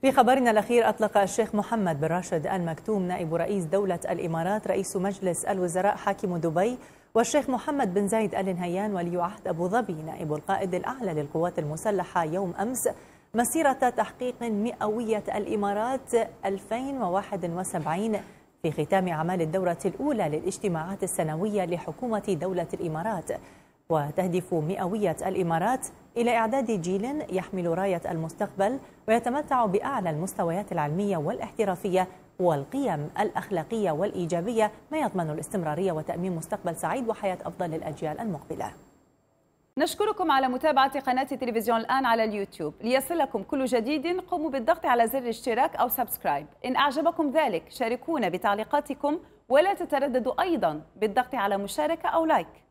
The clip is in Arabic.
في خبرنا الأخير، أطلق الشيخ محمد بن راشد آل مكتوم نائب رئيس دولة الإمارات رئيس مجلس الوزراء حاكم دبي، والشيخ محمد بن زايد آل نهيان ولي عهد أبو ظبي نائب القائد الأعلى للقوات المسلحة يوم أمس مسيرة تحقيق مئوية الإمارات 2071 في ختام أعمال الدورة الأولى للاجتماعات السنوية لحكومة دولة الإمارات. وتهدف مئوية الإمارات إلى إعداد جيل يحمل راية المستقبل ويتمتع بأعلى المستويات العلمية والاحترافية والقيم الأخلاقية والإيجابية، ما يضمن الاستمرارية وتأمين مستقبل سعيد وحياة أفضل للأجيال المقبلة. نشكركم على متابعة قناة تلفزيون الآن على اليوتيوب. ليصلكم كل جديد قوموا بالضغط على زر الاشتراك أو سبسكرايب. إن أعجبكم ذلك شاركونا بتعليقاتكم، ولا تترددوا أيضا بالضغط على مشاركة أو لايك.